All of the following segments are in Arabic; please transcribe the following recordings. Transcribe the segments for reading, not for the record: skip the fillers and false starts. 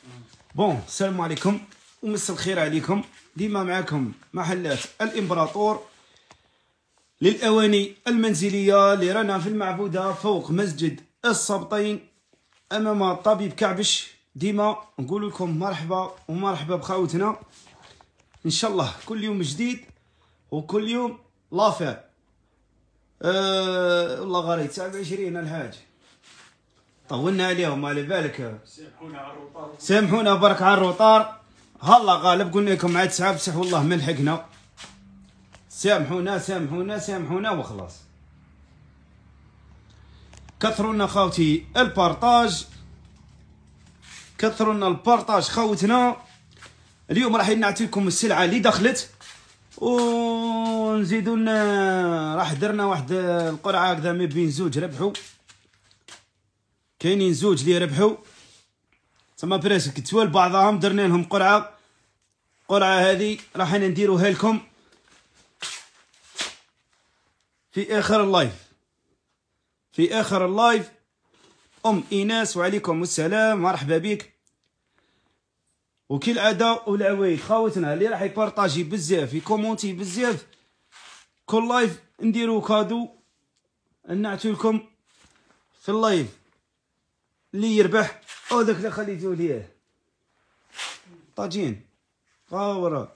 بون السلام عليكم ومسا الخير عليكم. ديما معكم محلات الامبراطور للاواني المنزليه اللي رانا في المعبوده فوق مسجد السبطين امام طبيب كعبش. ديما نقول لكم مرحبا ومرحبا بخاوتنا، ان شاء الله كل يوم جديد وكل يوم لافير. والله غالي 29 الحاج، طولنا عليهم على بالك. سامحونا برك على الروطار. هلا غالب قلنا لكم عاد ساعه بصح والله ما لحقنا. سامحونا سامحونا سامحونا وخلاص. كثرونا خاوتي البارطاج، كثرونا البارطاج خاوتنا. اليوم راح نعطيكم السلعه اللي دخلت ونزيدو راح درنا واحد القرعه هكذا ما بين زوج ربحوا، كاينين زوج اللي ربحوا تما بريسك توال بعضهم درنا لهم قرعه هذه راح نديروها لكم في اخر اللايف. في اخر اللايف ام ايناس وعليكم السلام مرحبا بك. وكالعاده والعوايد خاوتنا اللي راح يبارطاجي بزاف يكومونتي بزاف كل لايف نديرو كادو نعطيو لكم في اللايف اللي يربح. او داك اللي خليتو ليه طاجين غاورا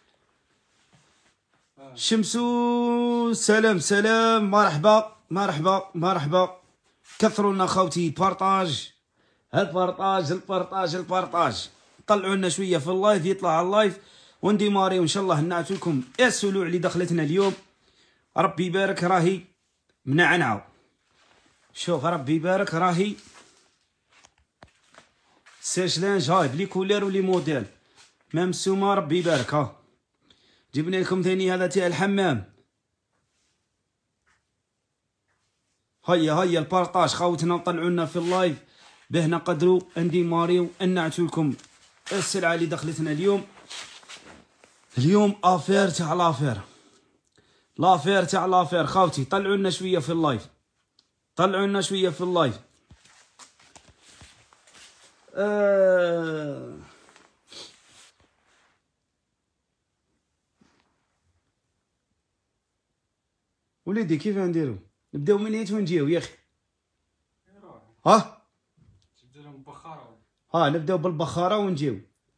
شمسو سلام سلام مرحبا مرحبا مرحبا. كثرونا خاوتي بارطاج البارطاج البارطاج البارطاج. طلعوا لنا شويه في اللايف يطلع على اللايف ونديماري وان شاء الله نعطي لكم السلوع اللي دخلتنا اليوم. ربي يبارك راهي منعنعه. شوف ربي يبارك راهي سيشلانج هاي بلي كولير ولي موديل ممسومه. ربي يبارك. ها جبنا لكم ثاني هذا تاع الحمام. هيا البارطاج خاوتنا طلعوا لنا في اللايف به نقدروا نديماريو نعطيو لكم السلعه اللي دخلتنا اليوم. اليوم افير تاع لافير تاع لافير خاوتي. طلعوا لنا شويه في اللايف، طلعوا لنا شويه في اللايف. وليدي كيف نديرو؟ نبداو من هيت ونجيو يا اخي. ها نبداو بالبخاره ونجيو.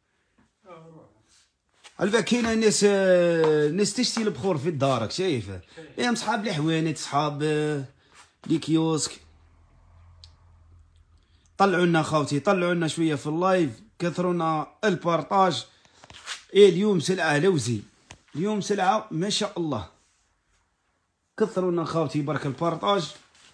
البا كاينه ناس تشتي البخور في دارك شايفه، يا صحاب الحوانت صحاب لي كيوسك. طلعوا لنا خاوتي طلعوا لنا شويه في اللايف، كثرونا البارطاج. اليوم سلعه لوزي، اليوم سلعه ما شاء الله. كثرونا خاوتي برك البارطاج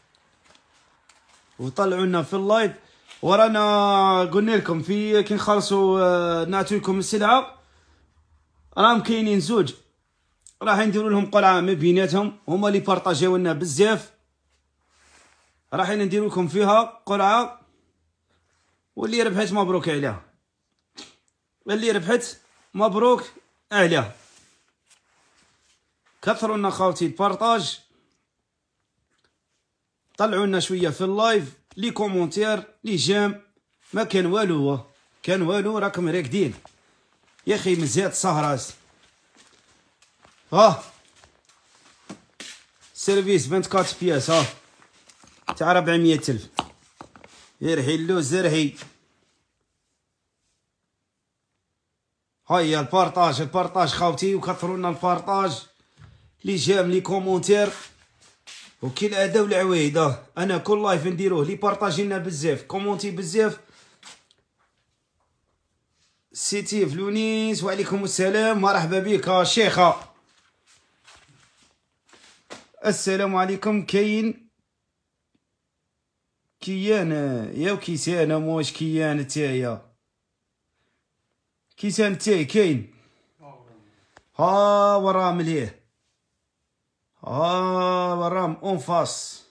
وطلعوا لنا في اللايف. ورانا قلنا لكم في كي نخلصوا نعطيكم السلعه راهم كاينين زوج راح نديروا لهم قرعه ما بيناتهم، هما اللي بارطاجيو لنا بزاف. راح نديروا لكم فيها قرعه واللي ربحت مبروك عليها، اللي ربحت مبروك عليها. كثروا لنا خاوتي البارطاج، طلعوا لنا شويه في اللايف لي كومونتير لي جيم. ما كان والو كان والو راكم راكدين يا اخي مزيات سهراس. سيرفيس 24 بياس تاع 400,000. يرحي اللوز يرحي. هيا البارطاج خاوتي وكثروا لنا البارطاج لي جيم لي كومونتير. وكي العاده والعوايد انا كل لايف نديروه لي بارطاجي لنا بزاف كومونتي بزاف. سيتي فلونيس وعليكم السلام مرحبا بك شيخه. السلام عليكم. كاين كيان يا وكيسان موش كيان تايا كيسان تاي كاين. ورام ليه ورام اون فاس.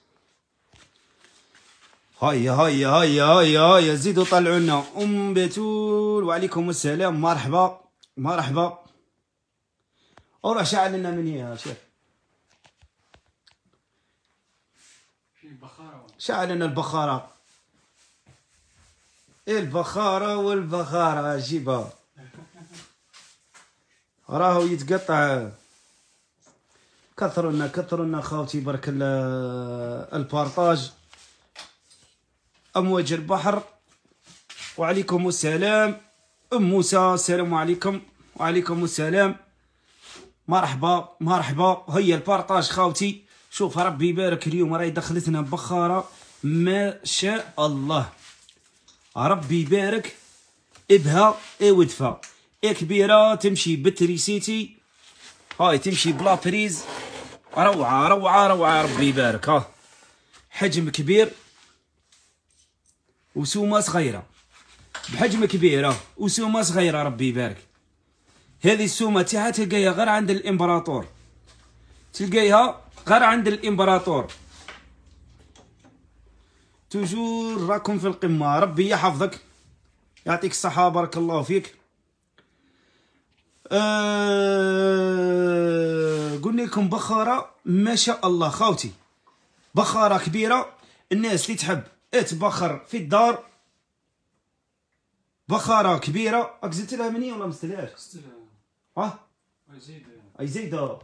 هيا زيدوا طلعوا لنا ام بتول وعليكم السلام مرحبا مرحبا. وراح شعل لنا من هي شيخ شعل لنا البخاره. البخارة والبخارة جيبها راهو يتقطع. كثروا خاوتي برك البارطاج. امواج البحر وعليكم السلام. ام موسى السلام عليكم. وعليكم السلام. مرحبا مرحبا. هيا البارطاج خاوتي. شوف ربي يبارك اليوم راهي دخلتنا بخارة ما شاء الله. ربي يبارك. ابها ودفا كبيرة تمشي بالتريسيتي. هاي تمشي بلا بريز. روعة روعة روعة ربي يبارك. ها حجم كبير وسومة صغيرة. بحجم كبيرة وسومة صغيرة ربي يبارك. هذه السومة تاعها تلقايها غير عند الامبراطور. تلقايها غير عند الامبراطور. توجور راكم في القمة. ربي يحفظك يعطيك الصحة بارك الله فيك. قلنا لكم بخارة ما شاء الله خاوتي. بخارة كبيرة. الناس اللي تحب تبخر في الدار. بخارة كبيرة. راك زدت لها مني ولا ما زدتلهاش؟ زدتلها. ها؟ اي زيدة.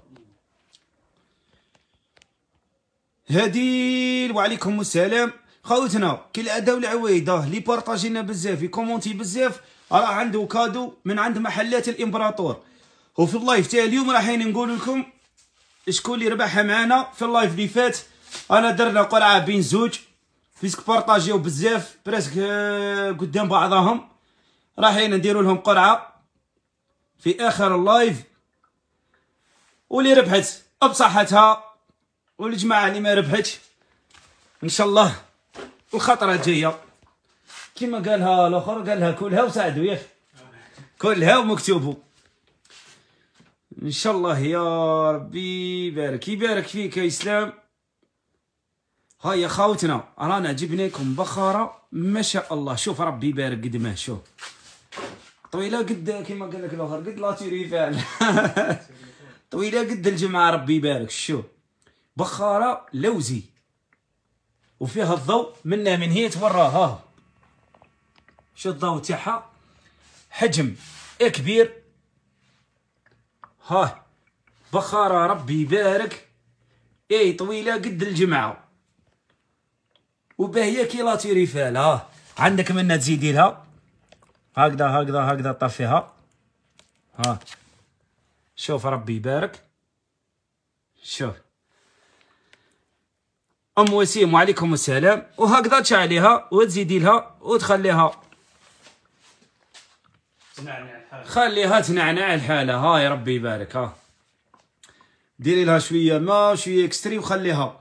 هادي وعليكم السلام. خوتنا كالعادة والعوايدة اللي بارطاجينا بزاف يكومونتي بزاف راه عنده كادو من عند محلات الامبراطور. وفي اللايف تاع اليوم رايحين نقول لكم شكون اللي ربحها معنا في اللايف اللي فات. انا درنا قرعه بين زوج فيسك بارطاجيو بزاف بريسك قدام بعضهم. رايحين نديروا لهم قرعه في اخر اللايف. واللي ربحت بصحتها والجماعه اللي ما ربحتش ان شاء الله الخطره الجايه كما قالها الاخر قالها كلها وساعدوا ياك كلها ومكتوبه ان شاء الله. يا ربي يبارك فيك يا اسلام. هاي يا خاوتنا رانا جبنا لكم بخاره ما شاء الله. شوف ربي يبارك قد ما شوف طويله قد كما قال لك الاخر قد لا تيريفال طويله قد الجمعه ربي يبارك. شوف بخاره لوزي وفيها الضوء منها من هي توراها. شو الضوء تاعها حجم كبير. ها بخاره ربي يبارك طويله قد الجمعه وباهيه كي لا تيريفال. ها عندك منها تزيدي لها هكذا طفيها. ها شوف ربي يبارك. شوف ام وسيم وعليكم السلام. وهكذا تشعليها وتزيدي لها وتخليها خليها تنعنع الحاله. هاي ربي يبارك. ها ديري لها شويه ما شويه اكستري وخليها.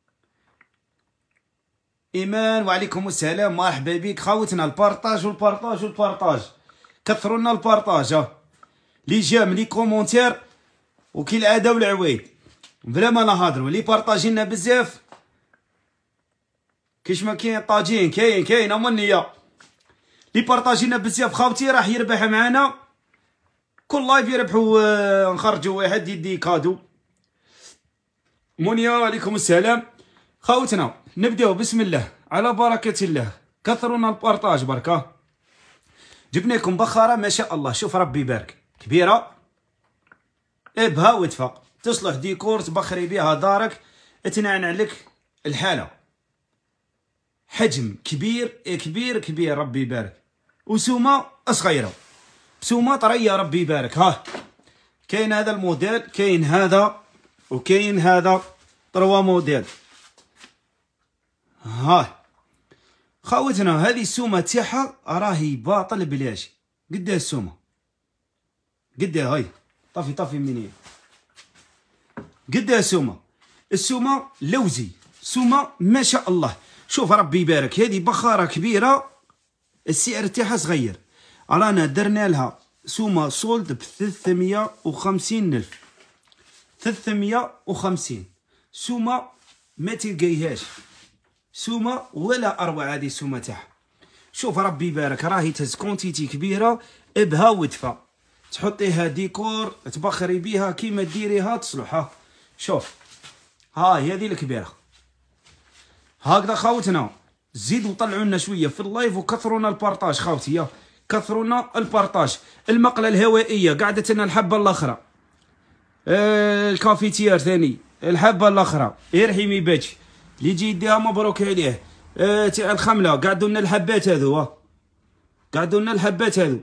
ايمان وعليكم السلام مرحبا بك خاوتنا. البارطاج والبارطاج والبارطاج. كثروا لنا البارطاج. لي جام لي كومونتير وكي العاده والعوايد بلا ما نهضروا. لي بارطاجي لنا بزاف كيش ما كاين طاجين كاين اما النيه. لي بارطاجي لنا بزاف خاوتي راح يربح معنا كل لايف يربحوا. نخرجوا واحد يدي كادو. مونيا وعليكم السلام. خاوتنا نبداو بسم الله على بركه الله. كثروا لنا البارطاج بركه. جبنا لكم بخاره ما شاء الله. شوف ربي يبارك كبيره ابها ودفا تصلح ديكور تبخري بها دارك تنعنع لك الحاله. حجم كبير ربي يبارك. وسومه صغيره بسومه طريه ربي يبارك. ها كاين هذا الموديل كاين هذا وكاين هذا 3 موديل. ها خاوتنا هذه السومه تاعها راهي باطل بلاش. قداه السومه قداه. هاي طفي منين قداه السومه لوزي سومه ما شاء الله. شوف ربي يبارك هذه بخاره كبيره السعر تاعها صغير. رانا درنا لها سومه سولد ب 350,000. 350 سومه ما تلقايهاش سومه ولا اروع. هذه السومه تاعها شوف ربي يبارك راهي تهز كونتيتي كبيره ابها ودفا تحطيها ديكور تبخري بيها كيما ديريها تصلح. شوف هاي هذه الكبيره هكذا خاوتنا. زيدوا طلعوا لنا شويه في اللايف وكثروا لنا البارطاج خاوتي، يا كثروا لنا البارطاج. المقله الهوائيه قعدت لنا الحبه الاخرى، الكافيتير ثاني الحبه الاخرى، يرحم يباتش اللي يجي يديها مبروك عليه. تاع الخمله قعدوا لنا الحبات هذو، قعدوا لنا الحبات هذو.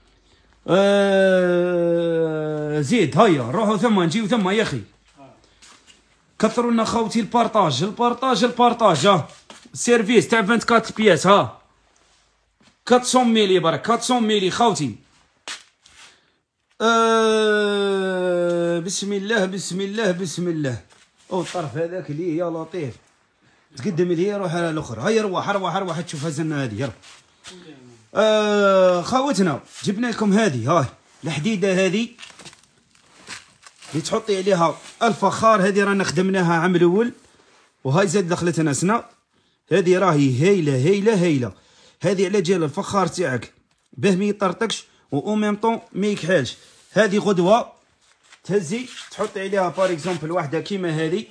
زيد هيا نروحوا ثم نجيو ثم يا اخي. كثروا لنا خوتي البارطاج البارطاج البارطاج. سيرفيس تاع 24 بياس 400 ميلي برك 400 ميلي خوتي. بسم الله بسم الله بسم الله. او الطرف هذاك اللي يا لطيف تقدم لي روح على الاخر. هيا روح روح روح تشوف هزنا هذه. خاوتنا جبنا لكم هذه، هاي الحديده هذه اللي تحطي عليها الفخار. هذه رانا خدمناها عام الاول وهاي زاد دخلت لنا سنه. هذه راهي هايله هايله هايله. هذه على جال الفخار تاعك باه ما يطرطقش و ميم طون ما يكحلش. هذه غدوه تهزي تحطي عليها بار اكزومبل واحده كيما هذه.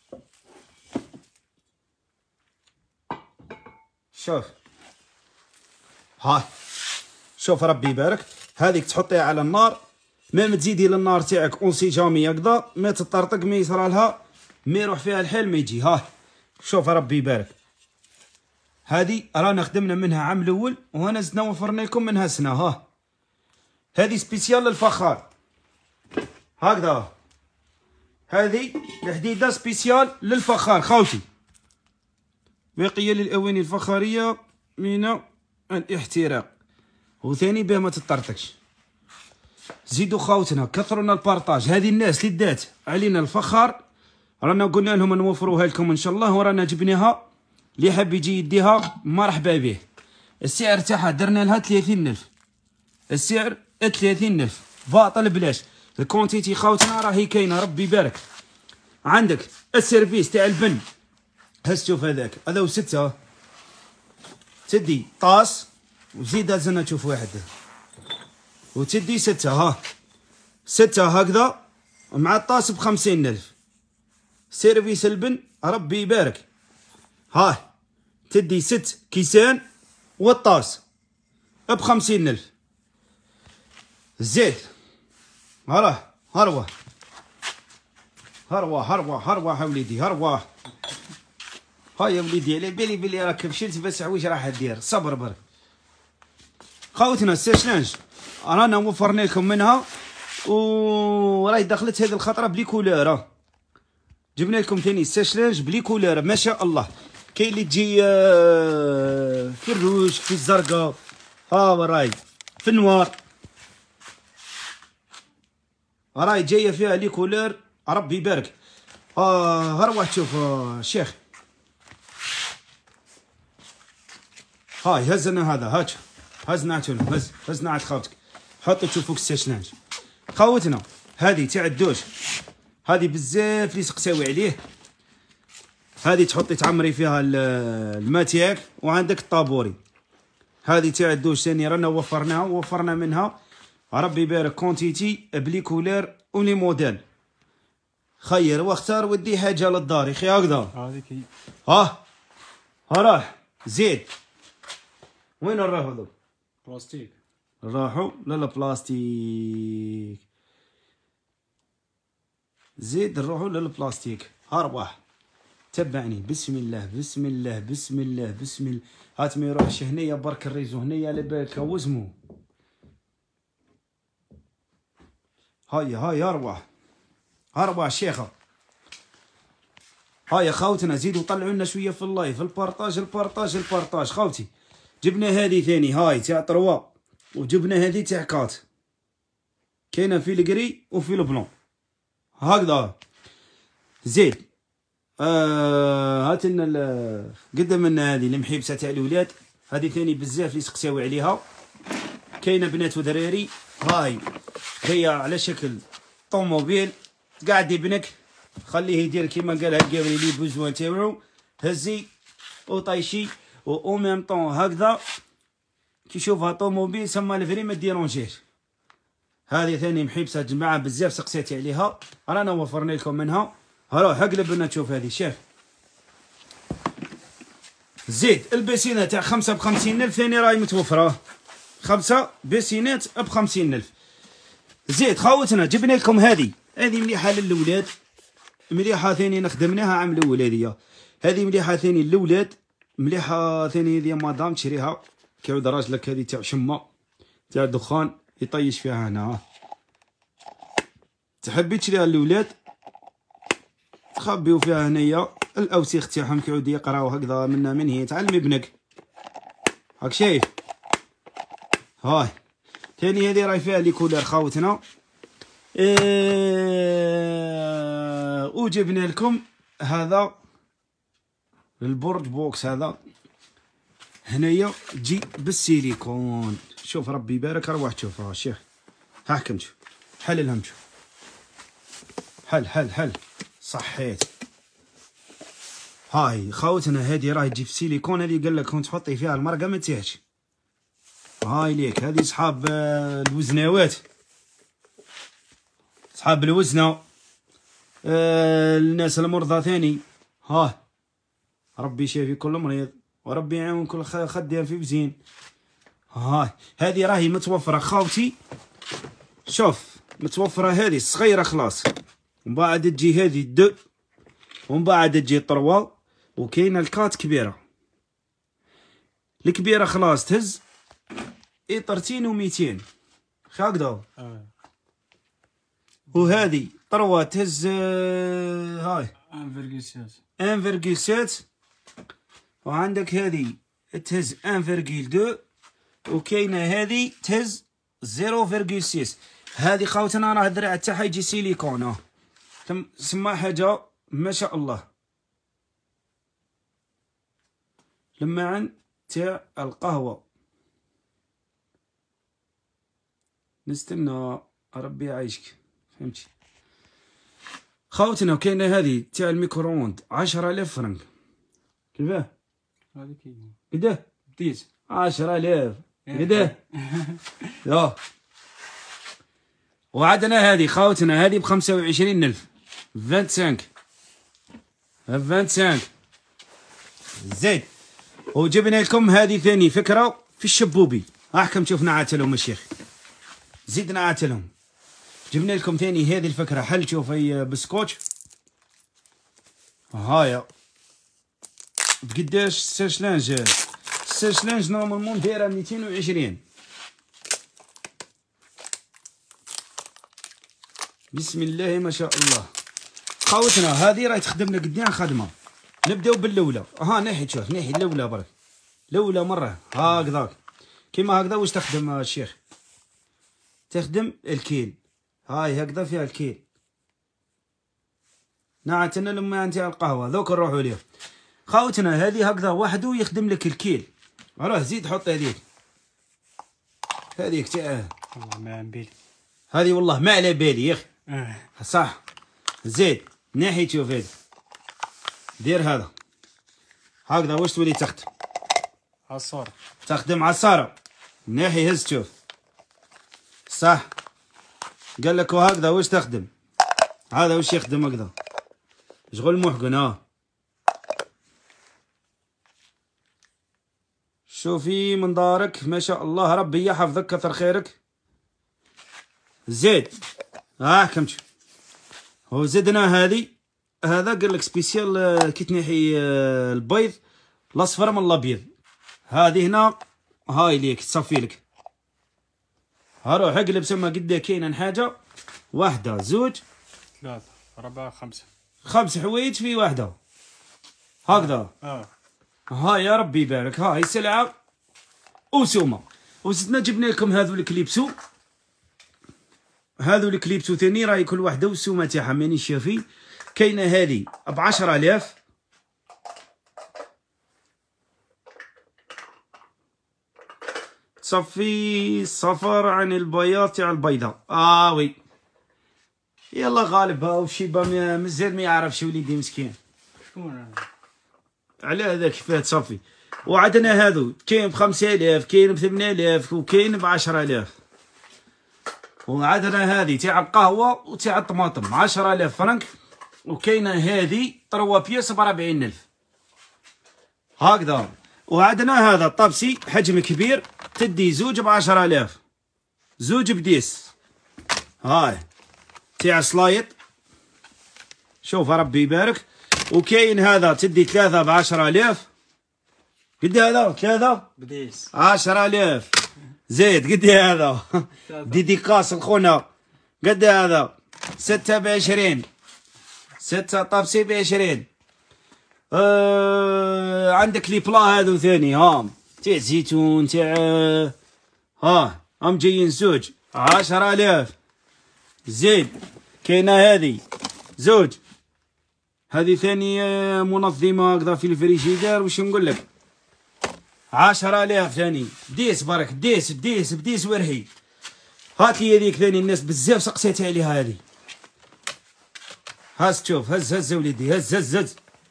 شوف هاي شوف ربي يبارك. هذيك تحطيها على النار، ما تزيدي للنار تاعك اونسي جامي هكذا ما تطرطق ما يصرالها ما يروح فيها الحال ما يجي. هاي شوف ربي يبارك. هذه رانا خدمنا منها عام الاول وهنا زدنا وفرنا لكم منها سنه. هذه سبيسيال للفخار هكذا. هذه الحديده سبيسيال للفخار خاوتي. وقيه للاواني الفخاريه من الاحتراق وثاني باه ما تطرطقش. زيدوا خاوتنا كثروا لنا البارطاج. هذه الناس اللي دات علينا الفخار رانا قلنا لهم نوفروها لكم ان شاء الله ورانا جبناها. اللي حاب يجي يديها مرحبا به. السعر تاعها درنا لها 30,000. السعر 30,000 باطل بلاش. الكونتيتي خاوتنا راهي كاينه ربي يبارك. عندك السيرفيس تاع البن هز شوف هذاك هذا وستة. تدي طاس وزيد هزنا تشوف واحد وتدي ستة. ستة هكذا مع الطاس ب50,000. سيرفيس البن ربي يبارك. تدي 6 كيسان والطاس ب50,000. الزيت هروح هروح هروح هروح هروح وليدي هروح. هاي يا وليدي على بالي بلي راك فشلت بس عويش راح دير صبر برك. خاوتنا الساشلانج رانا وفرنا لكم منها وراهي دخلت هذه الخطره بلي كولور. جبنا لكم ثاني الساشلانج بلي كولور ما شاء الله. كاين اللي تجي في الروج في الزرقاء راهي في النوار. راهي جايه فيها لي كولور ربي يبارك. روح تشوف شيخ. هاي هزنا هذا هاك هزنا هزنا عند خاوتك. حط تشوفوك الساشلانج خاوتنا. هذه تاع الدوش هذه بزاف اللي سقساوي عليه. هذه تحطي تعمري فيها الماء تاعك وعندك الطابوري. هذه تاع الدوش ثاني رانا وفرناها ووفرنا منها ربي يبارك كونتيتي بلي كولير ولي موديل. خير واختار ودي حاجه للدار يخي هكذا. هذيك راح زيد. وين نروحو ذوك؟ بلاستيك. راحوا لا بلاستيك. زيد نروحوا للبلاستيك. ارواح تبعني بسم الله بسم الله بسم الله بسم الله. هات ما يروحش هنيا برك الريزو هنيا على بالك وزمو. هاي ارواح شيخه. هاي خاوتنا زيدوا طلعوا لنا شويه في اللايف. البارطاج البارطاج البارطاج خاوتي. جبنا هذه ثاني هاي تاع 3 وجبنا هذه تاع 4. كاينه في الكري وفي البلون هكذا. زيد هات لنا قدم لنا هذه المحيبسه تاع الولاد. هذه ثاني بزاف اللي سقساو عليها. كاينه بنات ودراري. هاي جايه على شكل طوموبيل. قاعد ابنك خليه يدير كيما قالها القاوري لي بوزوان تاوعو. هزي وطايشي و ميم طون هكذا كي يشوفها طوموبيل سما الفري ما ديرونجيش. هذه ثاني محيبسه جماعه بزاف سقسيتي عليها رانا وفرنا لكم منها. روح اقلب لنا تشوف هذه شاف. زيد البيسينه تاع 5 ب50,000 ثاني راهي متوفره. 5 بيسينات ب50,000. زيد خاوتنا جبنا لكم هذه مليحه للولاد، مليحه ثاني نخدمناها عام الاول. هذه مليحه ثاني للولاد، مليحه ثاني هذه مدام تشريها كيعود راجلك، هذه تاع شمه تاع دخان يطيش فيها هنا. تحبي تشريها للولاد تخبيو فيها هنايا الاوسيخ تاعهم كيعود يقراو هكذا منا من هي. تعلمي ابنك هاك شايف. هاي ثاني هذه راهي فيها لي كولر خاوتنا. وجبنا لكم هذا البورد بوكس، هذا هنايا تجي بالسيليكون. شوف ربي يبارك، روح تشوفها الشيخ. هاكم شوف حللهم، شوف حل صحيت. هاي خاوتنا هذه راهي تجي في سيليكون. هذه قال لك كون تحطي فيها المرقه ما تيهش. هاي ليك هذه صحاب الوزناوات، صحاب الوزنه، الناس المرضى ثاني. ربي يشافي كل مريض وربي يعاون كل خدام في بزين. هاي هذه راهي متوفره خاوتي، شوف متوفره هذه الصغيره خلاص، ومن بعد تجي هذه دو، ومن بعد تجي طروا، وكاينه الكات كبيره. الكبيره خلاص تهز إطرتين و200 هكذا. وهذه طروا تهز هاي 1.7، وعندك هذه تهز 1.2، وكاينه هذه تهز 0.6. هذه خاوتنا راه الدرع تاعها يجي سيليكون. تسمى حاجه ما شاء الله. لمعن تاع القهوه نستنى ربي يعيشك، فهمتي خاوتنا. وكاينه هذه تاع الميكرووند 10,000 فرنك. كيفاه هذه كاينه قداه بديت 10,000 قداه. يا وعندنا هذه خاوتنا هذه ب25,000 25 زيد. وجبنا لكم هذه ثاني فكره في الشبوبي. احكم شوف نعاتلهم الشيخ، زيد نعاتلهم. جبنا لكم ثاني هذه الفكره حل شوفي بسكوتش. هايا بقداش الساشلانج نورمالمون دايره 220. بسم الله ما شاء الله. خاوتنا هذه راهي تخدم لنا قدام خدمه. نبداو بالاولى. ناحي شوف ناحي الاولى برك، الاولى مره هكذاك كيما هكذا. واش تخدم الشيخ؟ تخدم الكيل. هاي هكذا فيها الكيل. نعتنا لما انت على القهوه ذوك نروحوا ليه. خاوتنا هذه هكذا وحده يخدم لك الكيل. راه زيد حط هذيك تاع والله ما على بالي. هذه والله ما على بالي يا اخي. صح. زيد ناحي شوف هذه دير هذا هكذا. واش تولي تخدم؟ عصاره. تخدم عصاره. ناحي هز شوف. صح. قال لك وهكذا واش تخدم؟ هذا واش يخدم هكذا؟ شغل محقن. شوفي من دارك ما شاء الله، ربي يحفظك كثر خيرك. زيد كم شوف. هو زدنا هذه، هذا قال لك سبيسيال كي تنحي البيض الاصفر من الابيض. هذه هنا هاي ليك تصفي لك. روح اقلب سما قدا كاينه حاجه واحده زوج 3 4 5 5 حوايج في واحده هكذا. هاي يا ربي يبارك. هاي سلعه وسومه. وزدنا جبنا لكم هذو الكليبسو. هذو الكليبسو ثاني راهي كل واحده والسومه تاعها مانيش شافي. كاينه هذه ب10,000 تصفي الصفر عن البياض تاع البيضه. وي يلا غالب. وشيبه مازال ما يعرفش وليدي مسكين. شكون على هذاك فيه تصفي. وعندنا هذو كاين ب5000 كاين ب8000 وكاين ب10,000. وعندنا هذه تاع القهوه وتاع الطماطم 10,000 فرنك. وكاينه هذه 3 بياس ب40,000. هكذا. وعندنا هذا الطبسي حجم كبير، تدي زوج ب10,000، زوج بديس. هاي تاع سلايط، شوف ربي يبارك. وكاين هذا تدي 3 ب10,000. قد هذا 3 بديس 10,000. زيد قد هذا ديديكاس لخونا. قد هذا 6 ب20، 6 طبسي ب20. عندك لي بلا هذو ثاني هام تاع زيتون تاع هم جايين زوج 10,000. زيد كاينه هذه زوج، هذه ثاني منظمه هكذا في الفريجيدير. واش نقول لك 10,000 ثاني. بديس برك بديس بديس بديس ورهي. هات لي هذيك ثاني، الناس بزاف سقسيت عليها هذه. هاز تشوف، هز هز وليدي، هز هز هز.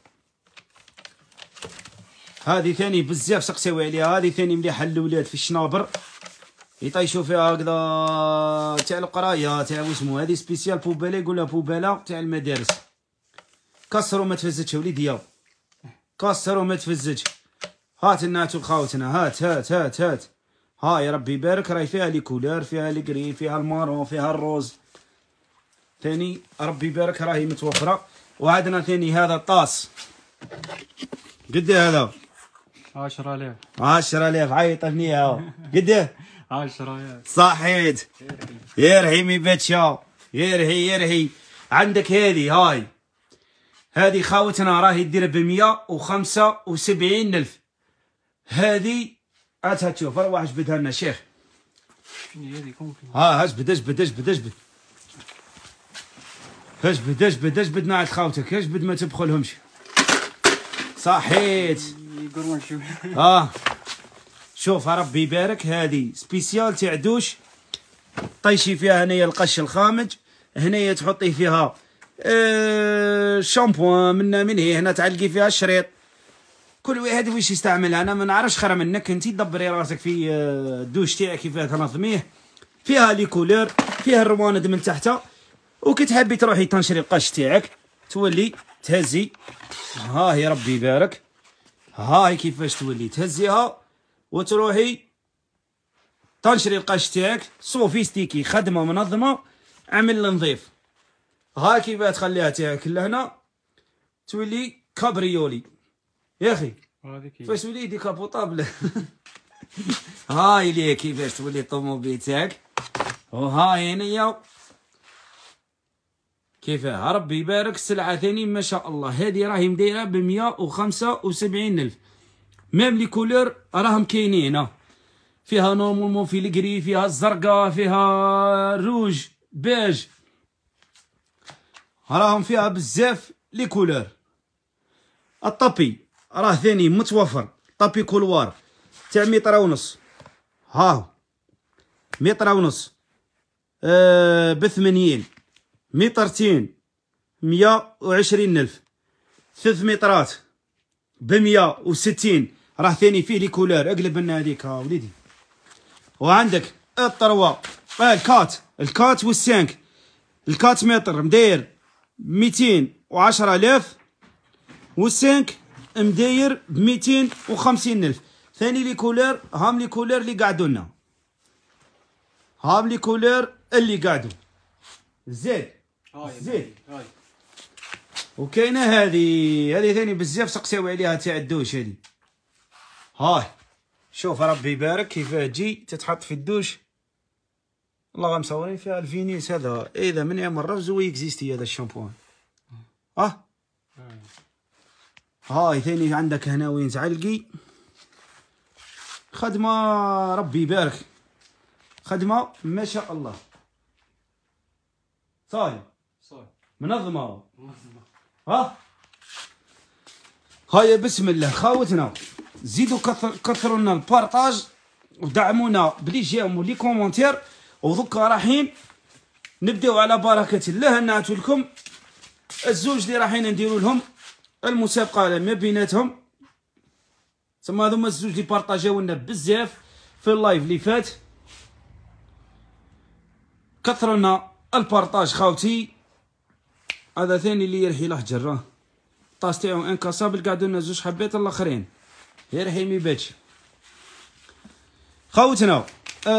هذه ثاني بزاف سقسيو عليها، هذه ثاني مليحه للولاد في الشنابر يطيشوا فيها هكذا تاع القرايه تاع واسمو. هذه سبيسيال بوباله، يقولها بوباله تاع المدارس. كسروا ما تفزتش وليدي، كسروا ما تفزتش. هات الناتو خاوتنا، هات هات هات هات. هاي ربي يبارك، راهي فيها لي كولور، فيها لي كري، فيها المارون، فيها الروز. ثاني ربي يبارك راهي متوفره. وعندنا ثاني هذا طاس. قد هذا 10,000. 10,000. عيطني قد 10,000 صحيت. يرهي مي باتشا، يرهي يرهي. عندك هذه هذه خاوتنا راهي دير ب175,000. هذه عادها تشوف روح جبدها لنا شيخ. اجبد اجبد اجبد اجبد اجبد اجبد اجبد ناعت خاوتك، اجبد ما تبخلهمش. صحيت. شوف ربي يبارك، هذه سبيسيال تاع دوش. طيشي فيها هنايا القش الخامج، هنايا تحطي فيها شامبوان من هنا تعلقي فيها الشريط. كل واحد واش يستعملها، انا ما نعرفش خير منك. انت دبري راسك في الدوش تاعك كيفاه تنظميه. فيها لي كولور، فيها الرواند من تحتها. وكي تحبي تروحي تنشري القش تاعك تولي تهزي. هاهي ربي يبارك، هاهي كيفاش تولي تهزيها وتروحي تنشري القش تاعك. سوفيستيكي، خدمه منظمه، عمل نظيف. ها كيفاه تخليها تاعك لهنا تولي كابريولي يا اخي. فاش تولي ديكابوطابل. هاي ليه كيفاش تولي الطوموبيل تاعك. وهاي هنيا كيفاه ربي يبارك. السلعه ثاني ما شاء الله، هذه راهي مدايره ب175,000. ميم لي كولور راهم كاينين، فيها نورمالمون في الكري، فيها الزرقاء، فيها الروج بيج، راهم فيها بزاف لي كولور. الطابي راه ثاني متوفر، طابي كولوار تاع 1.5 متر. ها 1.5 متر ب80. مترتين 120,000. 3 مترات ب160. راه ثاني فيه لي كولور. اقلب لنا هذيك وليدي. وعندك الطروا الكات والسانك. الكات متر مداير 210,000، والسانك مداير ب250,000. ثاني لي كولور، هام لي كولور اللي قعدوا لنا، هام لي كولور اللي قعدوا. زيد زيد. وكاينه هذه ثاني بزاف سقساو عليها تاع الدوش هذه. هاي شوف ربي يبارك كيفاه تجي تتحط في الدوش. والله غا مصورين فيها الفينيس هذا. اذا من ايام الرفز هو اكزيستي هذا الشامبوان. هاي ثاني عندك هنا وين تعلقي. خدمه ربي يبارك، خدمه ما شاء الله. صاي منظمه. هاي بسم الله خاوتنا. زيدوا كثروا لنا البارطاج ودعمونا بلي جيم ولي كومونتير. ودوكا رايحين نبداو على بركه الله. نعتو لكم الزوج اللي رايحين نديروا لهم المسابقه ما بيناتهم. ثم هذوما الزوج اللي بارطاجاو لنا بزاف في اللايف اللي فات. كثروا لنا البارطاج خاوتي. هذا ثاني اللي يرحي له جراه. الطاس تاعو انكاسابل. قعدوا لنا زوج حبات الاخرين. يا رحيمي باتشي خوتنا.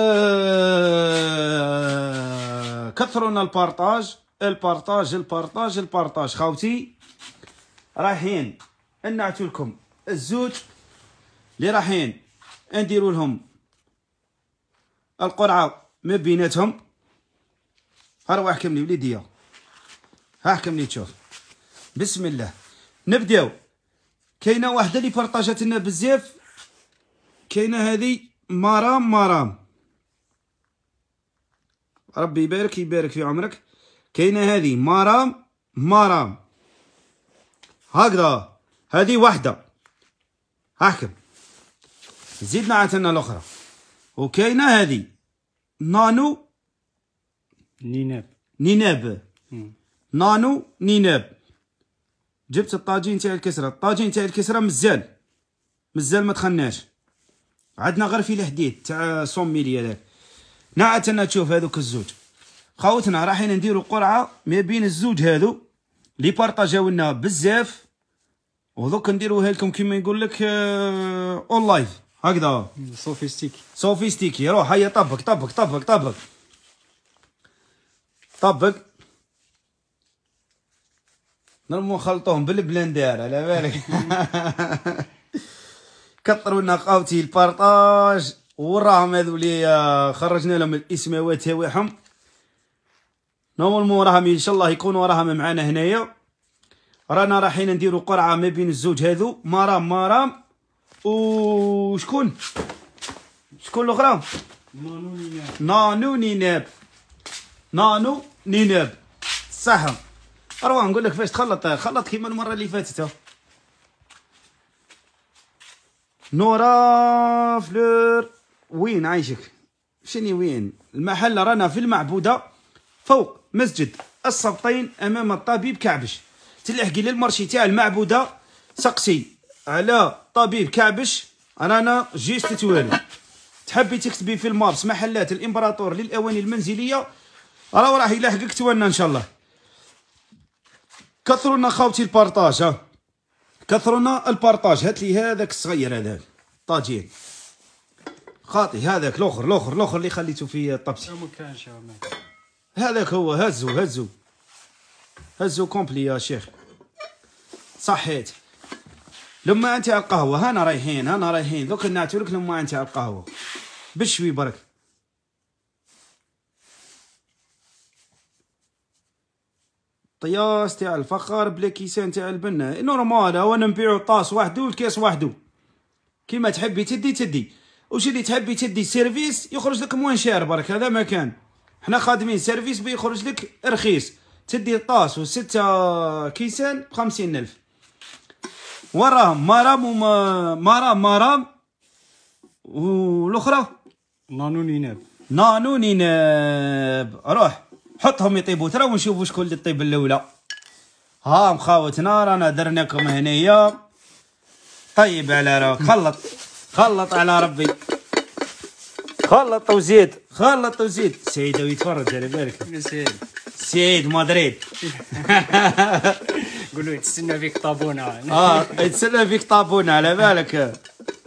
كثرونا البارطاج البارطاج البارطاج البارطاج. خوتي رايحين نعتو لكم الزوج اللي رايحين نديروا لهم القرعه ما بيناتهم. ها احكم لي وليديا، ها احكم لي تشوف. بسم الله نبداو. كاينه واحده اللي بارطاجات لنا بزاف، كاينه هذه مرام ربي يبارك في عمرك. كاينه هذه مرام هكذا، هذه واحده احكم. زيدنا عتنا الاخرى. وكاينه هذه نانو نيناب جبت الطاجين تاع الكسره. الطاجين تاع الكسره مازال ما دخلناش، عندنا غير في الحديد تاع صوميلي هذاك. نعتنا تشوف هذوك الزوج. خوتنا رايحين نديروا قرعه ما بين الزوج هذو اللي بارطاجاو لنا بزاف، ودوك نديروها لكم كيما يقول لك اون لايف هكذا سوفيستيكي. روح هيا طبق نرمو نخلطوهم بالبلندر على بالك. كثروا لنا خاوتي البارطاج، وراهم هذو اللي خرجنا لهم الاسماوات تاعهم. نورمالمون راهم ان شاء الله يكونوا راهم معنا هنايا. رانا رايحين نديروا قرعه ما بين الزوج هذو مرام وشكون الاخرى؟ نانو نيناب صح. اروح نقول لك فاش خلط كيما المره اللي فاتت. نورا فلور وين عايشك؟ شني وين المحل؟ رانا في المعبوده فوق مسجد السبطين امام الطبيب كعبش. تلحقي للمرشي تاع المعبوده سقسي على طبيب كعبش، رانا جيش تتوالي. تحبي تكتبي في المابس محلات الامبراطور للاواني المنزليه، راح يلحقك توالنا ان شاء الله. كثرونا خوتي البارطاج، كثرونا البارطاج. هات لي هذاك الصغير هذاك طاجين خاطي، هذاك الاخر اللي خليته في الطبسي. هذاك هو. هزو كومبلي يا شيخ. صحيت. لما انت على القهوه. هانا رايحين دوك نعتو لك لما انت على القهوه بشوي برك. طياس تاع الفخار بلا كيسان تاع البنه نورمال. هو نبيعو طاس وحده والكاس وحده كيما تحبي تدي. وش اللي تحبي تدي سيرفيس يخرج لك موان شار برك. هذا ما كان حنا خادمين سيرفيس بيخرج لك رخيص. تدي طاس و6 كيسان ب50,000. وراهم مرام والاخرى نانو نيناب. روح حطهم يطيبوا ترى ونشوفوا شكون اللي طيب الاولى. ها مخاوتنا رانا درناكم هنايا. طيب على راك خلط على ربي. خلط وزيد سعيد ويتفرج على بالك. سعيد مدريد. قولوا يتسنى فيك طابونه. يتسنى فيك طابونه على بالك.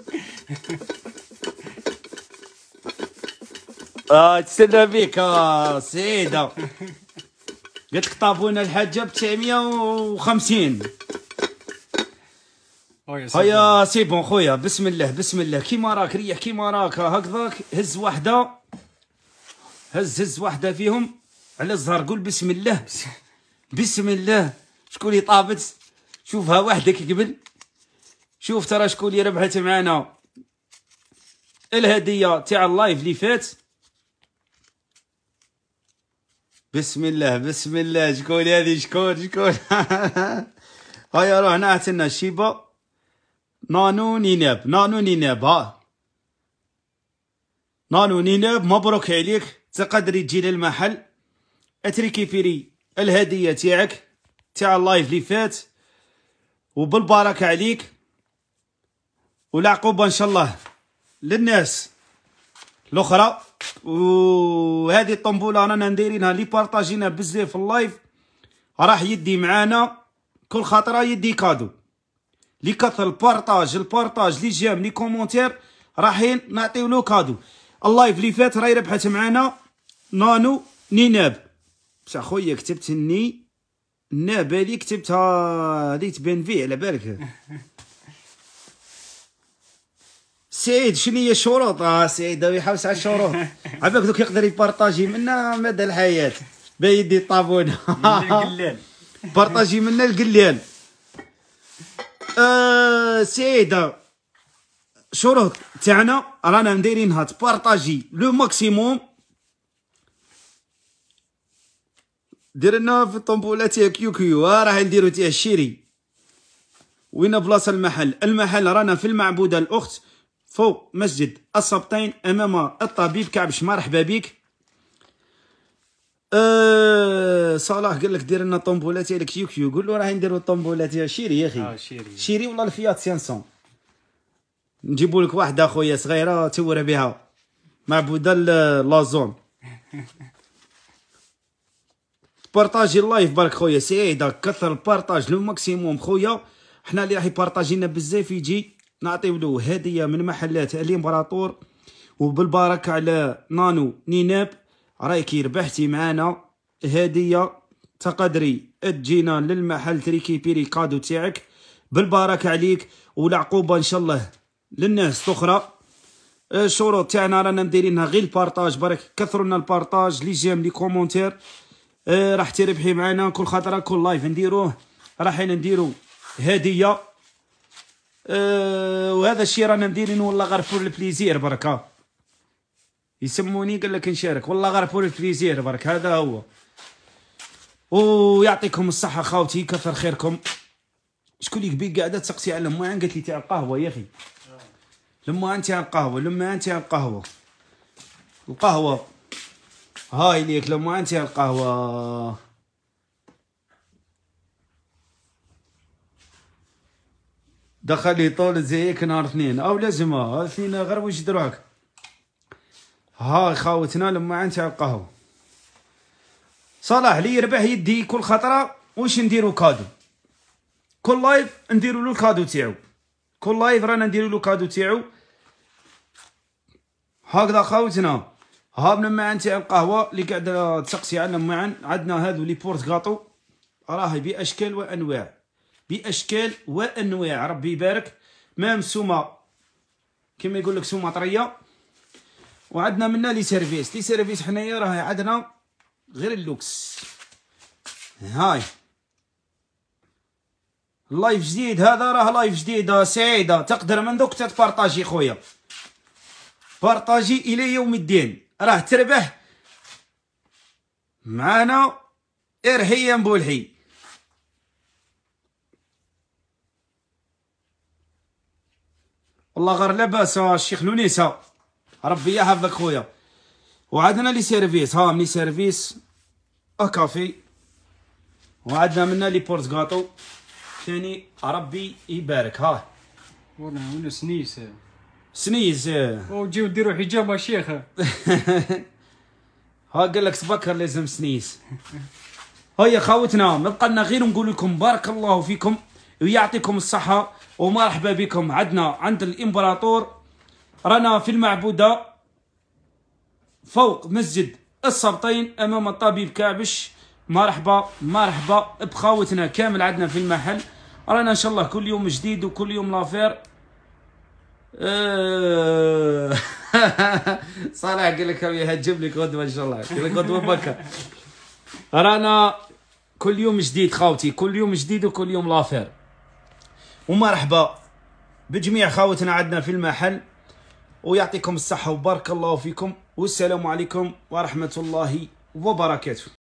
تسنى فيك سعيده. قلت لك طابونه الحاجه ب 950. هيا سي بون خويا. بسم الله كيما راك ريح كيما راك هكذاك. هز واحده فيهم على الزهر. قول بسم الله. شكون اللي طابت؟ شوفها وحدك قبل. شوف ترى شكون اللي ربحت معنا الهديه تاع اللايف اللي فات. بسم الله شكون هذه؟ شكون؟ هيا روح نعتنا شيبا نانو نيناب. نانو نيناب مبروك عليك. تقدري تجي للمحل اتريكيفيري الهديه تاعك تاع اللايف اللي فات، وبالبركه عليك والعقوبه ان شاء الله للناس الاخرى. وهذه الطنبوله رانا نديرينها اللي بارطاجينا بزاف في اللايف، راح يدي معانا كل خطره يدي كادو. اللي كثر البارطاج لي جيم لي كومونتير راحين نعطيو له كادو. اللايف اللي فات راهي ربحت معنا نانو نيناب. بصح خويا كتبت ناب هذه كتبتها هذه تبان فيه على بالك. سعيد شنو هي الشروط؟ سعيد يحوس على الشروط. عباك دوك يقدر يبارطاجي منا مدى الحياة بيدي الطابونة. القلال بارطاجي منا القلال. سعيد شروط تاعنا رانا مدايرينها تبارطاجي لو ماكسيموم. دير لنا في الطنبوله تاع كيو راح نديرو تاع الشيري. وين بلاصه المحل رانا في المعبوده الاخت فوق مسجد السبطين امام الطبيب كعبش. مرحبا بك. صلاح قال لك دير لنا طنبوله تاع كيو قول له راح نديرو الطنبوله تاع شيري يا اخي. شيري والله الفيات 500 نجيبو لك واحده خويا صغيره تور بها معبوده لازون. بارطاجي اللايف برك خويا سعيد كثر البارطاج لو ماكسيموم خويا. حنا اللي راح يبارطاجي لنا بزاف يجي نعطيو له هديه من محلات الامبراطور. وبالبركه على نانو نيناب رايكي ربحتي معانا هديه تقدري تجينا للمحل تريكيبيري كادو تاعك بالبركه عليك والعقوبه ان شاء الله للناس الاخرى. الشروط تاعنا رانا مديرينها غير البارطاج برك كثروا لنا البارطاج لي جيم لي كومونتير. راح تربحي معنا كل خطره كل لايف نديروه رايحين نديرو هديه. وهذا الشيء رانا مديرينه والله غير فور البليزير برك. يسموني قال لك نشارك والله غير فور البليزير برك هذا هو. ويعطيكم الصحه خاوتي كثر خيركم. شكون اللي قبيل قاعده تسقسي على لمعان قالت لي تاع القهوه يا اخي. لمعان تاع القهوه القهوه هاي ليك لمعان تاع القهوه. دخل لي طول زيك نهار اثنين او لازم اثنين غير واش دروك. هاي خاوتنا لمعان تاع القهوه. صلاح اللي يربح يدي كل خطره واش نديرو كادو. كل لايف نديرو له الكادو تاعو. كل لايف رانا نديرو له الكادو تاعو. هكذا خاوتنا هابنا معا تاع القهوه اللي قاعده تسقسي على معا. عندنا هادو لي بورت غاطو راهي باشكال وانواع ربي يبارك. مام سومه كما يقول لك سومه طريه. وعندنا منا لي سيرفيس حنايا راهي عندنا غير اللوكس. هاي اللايف جديد هذا راه لايف جديد سعيده تقدر من دوك تبارطاجي خويا. بارطاجي الى يوم الدين راه تربح معانا ارحيا بولحي. والله غير لاباس الشيخ لونيسا ربي يحفظك خويا. وعندنا لي سيرفيس لي سيرفيس كافي. وعندنا منا لي بورت غاطو ثاني ربي يبارك. وين سنيس وجيو ديروا حجاب يا شيخ. قال لك تبكر لازم سنيس. هيا خاوتنا ما بقى لنا غير نقول لكم بارك الله فيكم ويعطيكم الصحه ومرحبا بكم. عند الامبراطور رانا في المعبوده فوق مسجد السبطين امام الطبيب كعبش. مرحبا بخاوتنا كامل عندنا في المحل. رانا ان شاء الله كل يوم جديد وكل يوم لافير. صالح قال لك هتجيب لك غدوه ان شاء الله. قال لك غدوه بكر. رانا كل يوم جديد خاوتي كل يوم جديد وكل يوم لافير. ومرحبا بجميع خاوتنا عندنا في المحل ويعطيكم الصحه وبارك الله فيكم والسلام عليكم ورحمه الله وبركاته.